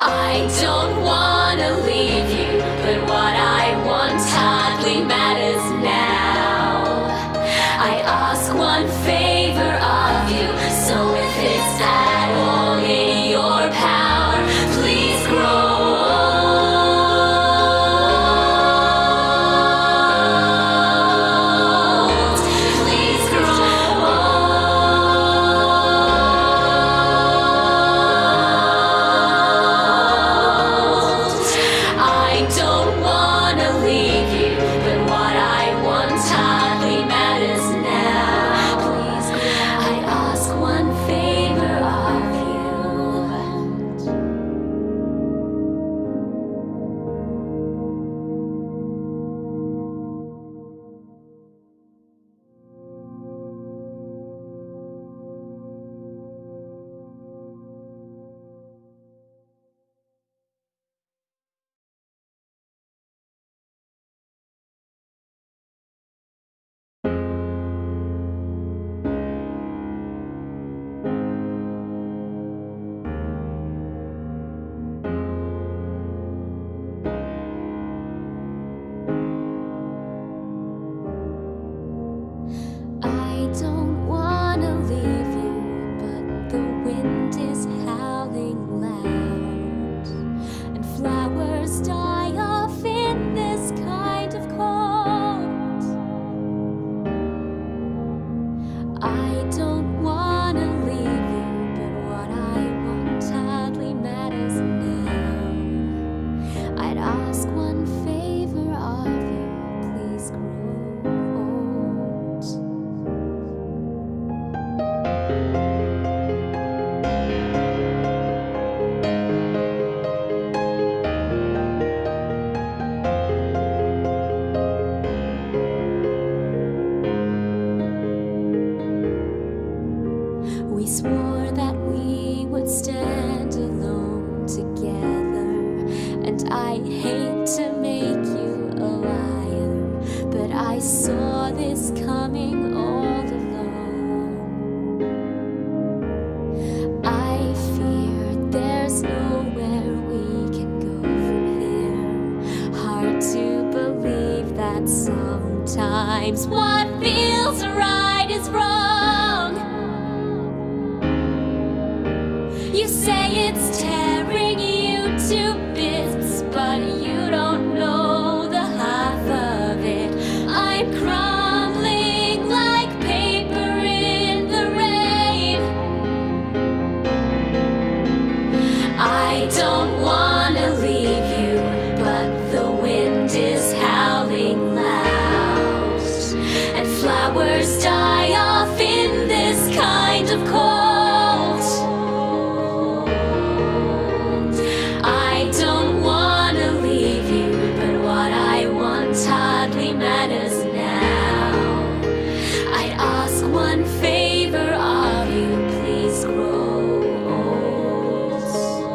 I don't wanna leave you, but what I want hardly matters now. I ask one favor of you, so if it's at all in your power, please grow old. Please grow old. I don't wanna leave you, but what I want hardly matters now. Please, I ask one favor of you. I don't wanna leave you, but the wind is howling loud, and flowers die off in this kind of cold. I don't wanna leave you, but what I want hardly matters now. I'd ask one favor of you, please grow old. We swore that we would stand alone together, and I hate to make you a liar, but I saw this coming all along. I fear there's nowhere we can go from here. Hard to believe that sometimes what feels right is wrong. You say it's tearing you to bits, but you don't know the half of it. I'm crumbling like paper in the rain. I don't wanna leave you, but the wind is howling loud, and flowers die off in this kind of cold. I don't wanna leave you, but what I want hardly matters now. I'd ask one favor of you, please grow old.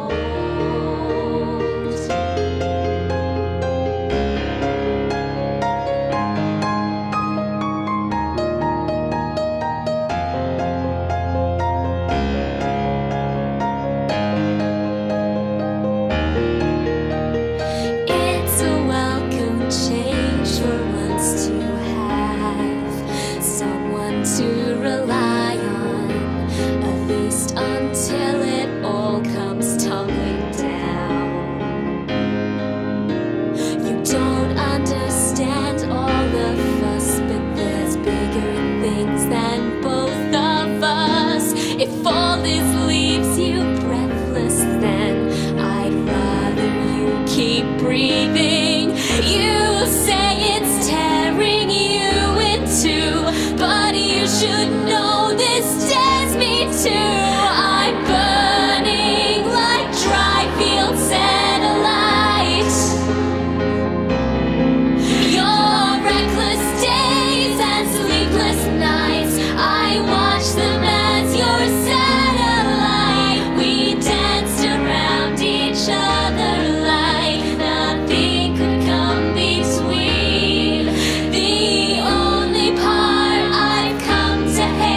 It's a welcome change for once to have someone to rely on, at least until it all comes tumbling down. You don't understand all the fuss, but there's bigger things than both of us. If all this leaves you breathless, then I'd rather you keep breathing. You say it's tearing you in two, but you should know this tears me too. I'm burning like dry field satellite. Your reckless days and sleepless nights, I watch them as your satellite. We danced around each other like nothing could come between. The only part I've come to hate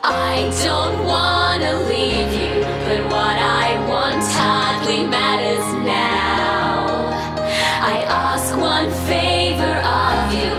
I don't wanna leave you, but what I want hardly matters now. I ask one favor of you.